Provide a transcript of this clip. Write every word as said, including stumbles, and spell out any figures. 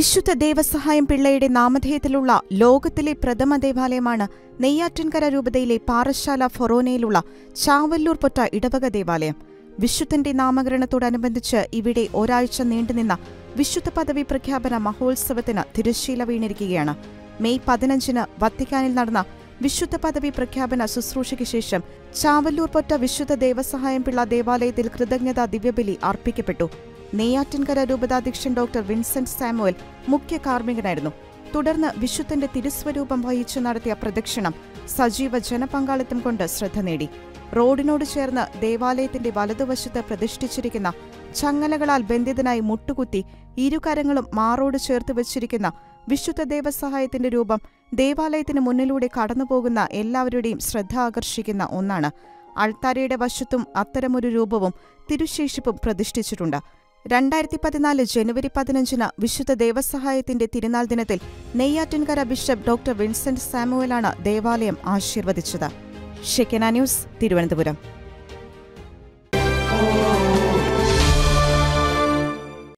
വിശുദ്ധ ദേവസഹായം പിള്ളയുടെ നാമധേയത്തിലുള്ള ലോകത്തിലെ പ്രഥമ ദേവാലയമാണ് നെയ്യാറ്റിൻകര രൂപതയിലെ പാറശാല ഫൊറോനയിലുള്ള ചാവല്ലൂർ പൊറ്റ ഇടവക ദേവാലയം. വിശുദ്ധന്റെ നാമകരണത്തോടനുബന്ധിച്ച് ഇവിടെ ഒരാഴ്ച നീണ്ടുനിന്ന വിശുദ്ധ പദവി പ്രഖ്യാപന മഹോത്സവത്തിന് തിരശ്ശീല വീണിരിക്കുകയാണ്. മെയ് പതിനഞ്ചിന് വത്തിക്കാനിൽ നടന്ന വിശുദ്ധ പദവി പ്രഖ്യാപന ശുശ്രൂഷയ്ക്ക് ശേഷം ചാവല്ലൂർ പൊറ്റ വിശുദ്ധ ദേവസഹായം പിള്ള ദേവാലയത്തിൽ കൃതജ്ഞതാ ദിവ്യബലി അർപ്പിക്കപ്പെട്ടു. നെയ്യാറ്റിൻകര രൂപതാധ്യക്ഷൻ ഡോക്ടർ വിൻസെന്റ് സാമുവൽ മുഖ്യ കാർമ്മികനായിരുന്നു. തുടർന്ന് വിശുദ്ധന്റെ തിരുസ്വരൂപം വഹിച്ചു നടത്തിയ പ്രദക്ഷിണം സജീവ ജനപങ്കാളിത്തം കൊണ്ട് ശ്രദ്ധ നേടി. റോഡിനോട് ചേർന്ന് ദേവാലയത്തിന്റെ വലതുവശത്ത് പ്രതിഷ്ഠിച്ചിരിക്കുന്ന ചങ്ങലകളാൽ ബന്ധിതനായി മുട്ടുകുത്തി ഇരുകരങ്ങളും മാറോട് ചേർത്ത് വച്ചിരിക്കുന്ന വിശുദ്ധ ദേവസഹായത്തിന്റെ രൂപം ദേവാലയത്തിന് മുന്നിലൂടെ കടന്നുപോകുന്ന എല്ലാവരുടെയും ശ്രദ്ധ ആകർഷിക്കുന്ന ഒന്നാണ്. അൾത്താരയുടെ വശത്തും അത്തരമൊരു രൂപവും തിരുശേഷിപ്പും പ്രതിഷ്ഠിച്ചിട്ടുണ്ട്. രണ്ടായിരത്തി പതിനാല് ജനുവരി പതിനഞ്ചിന് വിശുദ്ധ ദേവസഹായത്തിന്റെ തിരുനാൾ ദിനത്തിൽ നെയ്യാറ്റിൻകര ബിഷപ്പ് ഡോക്ടർ വിൻസെന്റ് സാമുവലാണ് ദേവാലയം ആശീർവദിച്ചത്. ഷെക്കന ന്യൂസ്, തിരുവനന്തപുരം.